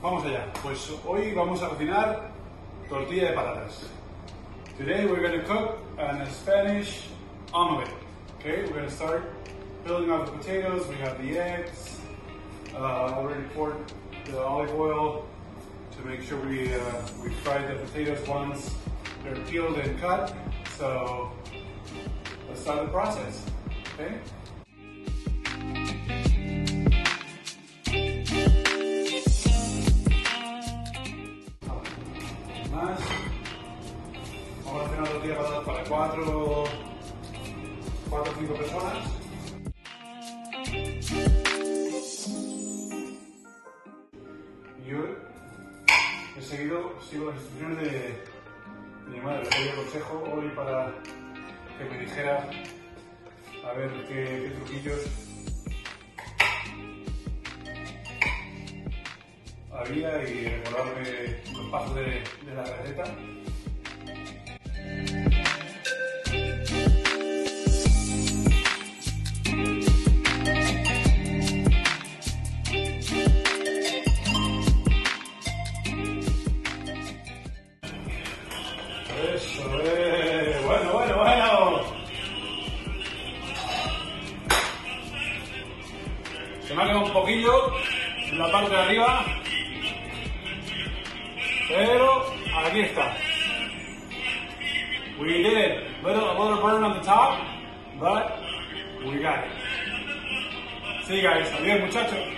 vamos allá. Pues hoy vamos a cocinar tortilla de patatas. Today we're going to cook a Spanish omelet. Okay, we're going to start building up the potatoes. We have the eggs. Already poured the olive oil to make sure we fry the potatoes once they're peeled and cut. So let's start the process. Okay. Más. Vamos a hacer una tortilla de patatas para 4 o 5 personas. Yo sigo las instrucciones de mi madre. Le pedí consejo hoy para que me dijera a ver qué truquillos había y recordarme los pasos de la receta. Eso es, bueno. Se me ha quedado un poquillo en la parte de arriba, pero aquí está. We did it. A little burn on the top, but we got it. See you guys. Adiós, muchachos.